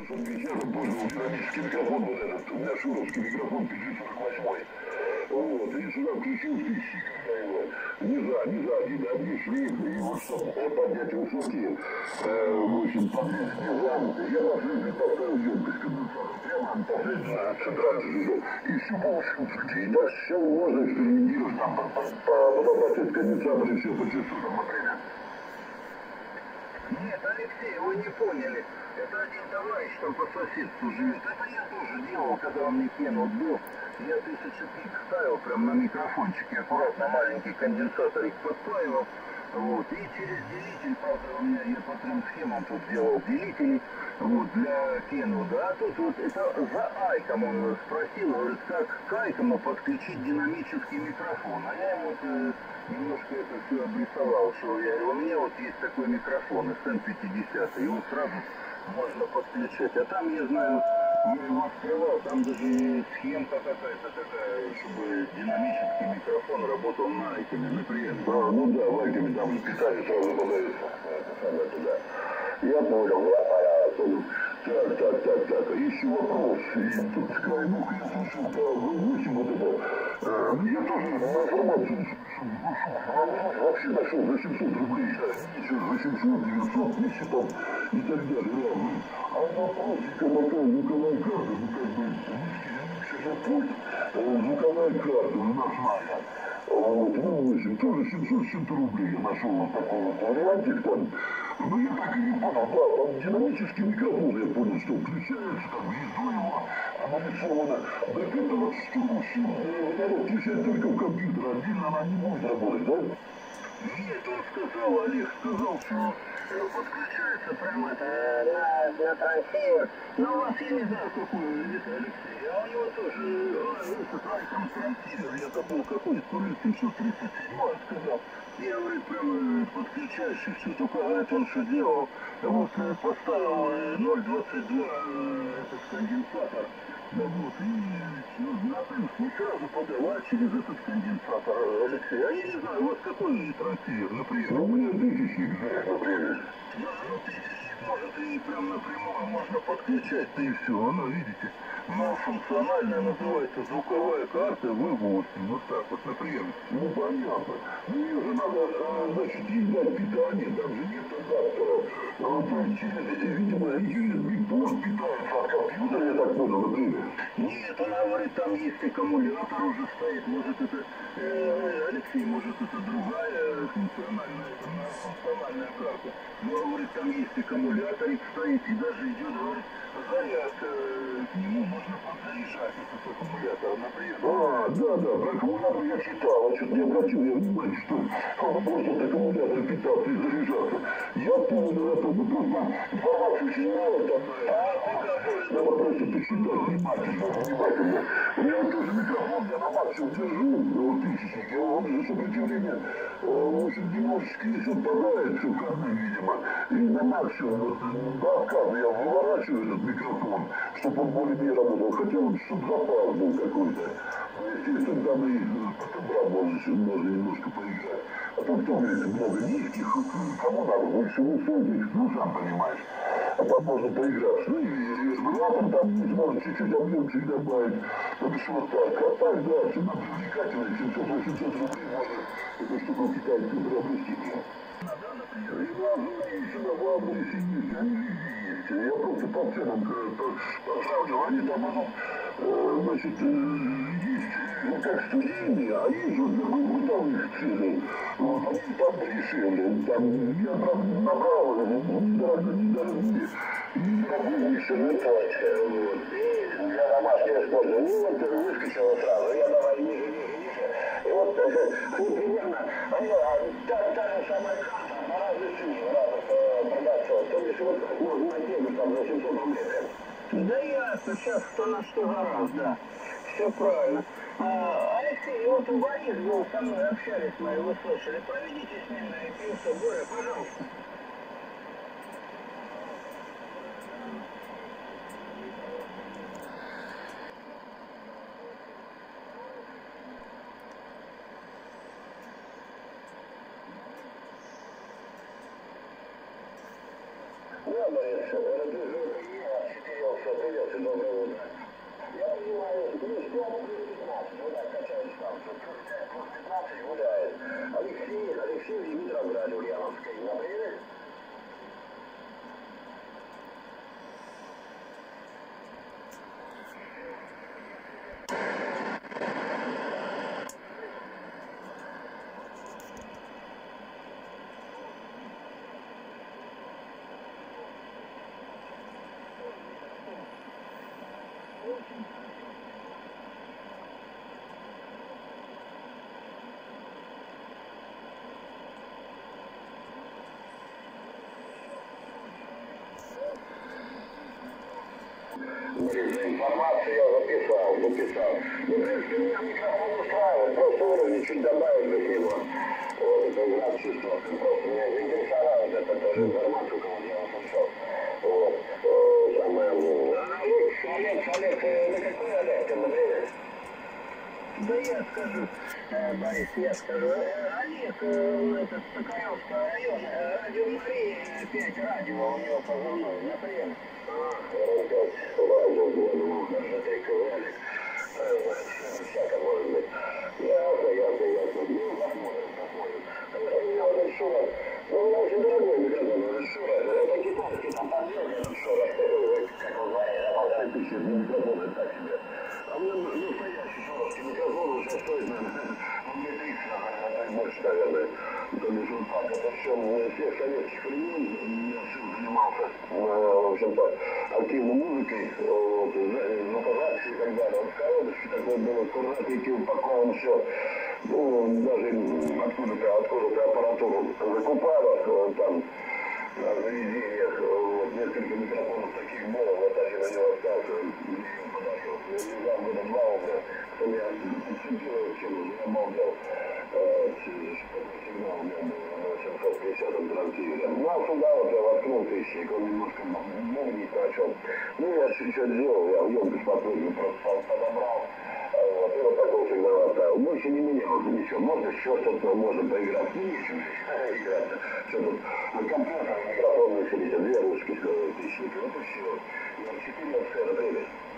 чтобы вечером пользовал динамический микрофон вот этот. У меня шуровский микрофон 548. Вот, и сюда включил фикси, когда его низа один шлейф, и вот чтобы поднять высоки, в общем, подрезать низам, я последний поставил емкость конденсатора, прямо последняя центральная жила, и всю полностью включил. И так все можно экспериментировать, там, подобрать конденсатор и все по часу, там, например. Нет, Алексей, вы не поняли. Это один товарищ там по соседству живет. Это я тоже делал, когда он мне кинул был. Я 1000 пик ставил прям на микрофончике, аккуратно маленький конденсаторик подпаивал. Вот, и через делитель, правда, у меня я по 3 схемам тут делал делители, вот, для Кену, да, тут вот это за Айком он спросил, говорит, как к Айкому подключить динамический микрофон, а я ему вот, немножко это все обрисовал, что я говорю, у меня вот есть такой микрофон SN50, его сразу можно подключать, а там, я знаю, я его открывал, там даже схемка какая-то такая, чтобы динамический микрофон работал на Айкоме, например. А, ну да, в Айкоме там же питание сразу подается. Туда. Я понял, понял. Так. Еще вопрос. И тут с краем уха я слышал про V8 вот это. Я тоже информацию вообще нашел за 700 рублей. Еще 800, 900, 1000 там и так далее. А вопросик мотал звуковая карта, ну как бы, низкий пульт, звуковая карта, ночная. Вот, ну, 8, тоже 700 с чем-то рублей я нашел вот такой вот вариантик там. Но я так и не понял, да, там динамический микрофон, я понял, что включается, там гнездо его нарисовано. Так это вот штуку надо включать только в компьютер, отдельно она не будет работать, да? Нет, он сказал, Олег сказал, что подключается прямо на трансивер. Но у вас, я не знаю, какой это Алексей, а у него тоже этот Айком трансивер, я забыл какой, то ли 737, он сказал. Я, говорит, прямо подключаешь и все, только говорит, он что делал, вот поставил 0,22 этот конденсатор. Вот, и на плюс не сразу подавать через этот конденсатор, Алексей. А я не знаю, у вас какой трансивер, например? Ну, у меня 1000, например. Да, ну 1000, может, и прям напрямую можно подключать-то и все, оно, видите. Но функциональная называется звуковая карта V8, вот так вот, например. Ну, понятно. Ну, ее же надо, значит, ей дать питание, там же нет адаптера. То есть, видимо, USB-порт питается от компьютера, я так понял, например. Нет, она говорит, там есть аккумулятор уже стоит, может это, Алексей, может это другая функциональная карта. Но, говорит, там есть аккумуляторик стоит и даже идет, говорит, зарядка, к нему можно подзаряжать этот аккумулятор, например. Да, про аккумулятор я читал, а что-то не обратил я внимания, что он может от аккумулятора питаться и заряжаться. Я понял это, ну просто информацию очень мало там, надо просто почитать внимательно. У меня тоже микрофон, я на максимум держу, 1000, он же сопротивление, в общем, немножечко не совпадает, все корны, видимо, и на максимум, вот, до отказа я выворачиваю этот микрофон, чтобы он более-менее работал, хотя вот, чтобы запас был какой-то. Естественно, там и можно немножко поиграть. А то кто говорит, много низких, кому надо больше высоких, ну, сам понимаешь. А там можно поиграть. Ну, и регулятор там есть, можно чуть-чуть объемчик добавить. То бишь вот так. А так, да, цена привлекательная, 700-800 рублей можно эту штуку китайскую приобрести. И в сюда в адресе есть, они везде есть. Я просто по ценам сравнил, они там, значит, есть как студийные, а есть вот такой бытовых цены. Вот, они там дешевле. Там я там набрал, недорогие. И недорогие еще не точно. Вот. И для домашнего использования, ну, вот выскочило сразу. Я давай ниже. И вот примерно, та же самая карта, на разных продавцов. То есть вот можно найти там за 700 рублей. Да ясно, сейчас кто на что гораздо. Все правильно. Алексей, вот Борис был со мной, общались мы, вы слышали. Проведите с ним на пьюса, Боря, пожалуйста. Да, Борис, это же набрали Ульяновской на приеме. Информацию я записал. Ну, в принципе, меня микрофон устраивает, просто уровень чуть добавить до него. Вот, это игра чувствовал. Просто меня заинтересовало это тоже информацию, кого я услышал. Вот. Самое... Олег, это какой Олег? Это время? Да я скажу, Борис, я скажу. Олег, этот, Токаревского района, радио Мария, 5 радио, у него позывной, на прием. Радио, даже третий Олег. Всяко может быть. Ясно. Ну, посмотрим. У меня вот этот Шура, ну, он очень дорогой микрофон, этот Шура, это китайский, там подделка, этот Шура, как он говорит, 1500 микрофон, это так себе. А мне настоящий шуровский микрофон уже стоит, наверное, мне 30, наверное, больше, наверное. То бишь вот так. Это все с всех советских времен. Я всем занимался, в общем-то, активной музыкой, звукозаписи и так далее. Вот в коробочке такое было, аккуратненько упаковано все. Ну, даже откуда-то аппаратуру закупала, там, на заведениях, вот, несколько микрофонов таких было, вот один на него остался, мне его подарил. Я не знал, года 2 уже, кто меня подцепил, чем уже обалдел. Сигнал у меня был на 750 трансивере. Ну, а сюда вот я воткнул тысячник, он немножко бубнить начал. Ну, я чуть-чуть сделал, я емкость последнюю просто подобрал. Вот, и вот такой сигнал оставил. Больше не менял ничего. Можно еще что-то, можно поиграть. Ну, нечем играть. Что тут? Компьютер, микрофон, две русских тысячника. Вот и все. Я 4 сферы.